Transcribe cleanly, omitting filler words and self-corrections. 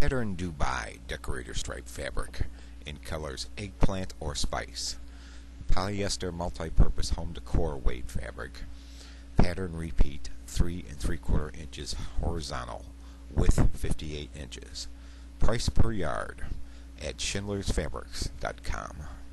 Pattern Dubai Decorator Stripe Fabric in colors Eggplant or Spice. Polyester multi-purpose home decor weight fabric. Pattern repeat 3 3/4 inches horizontal, width 58 inches. Price per yard at schindlersfabrics.com.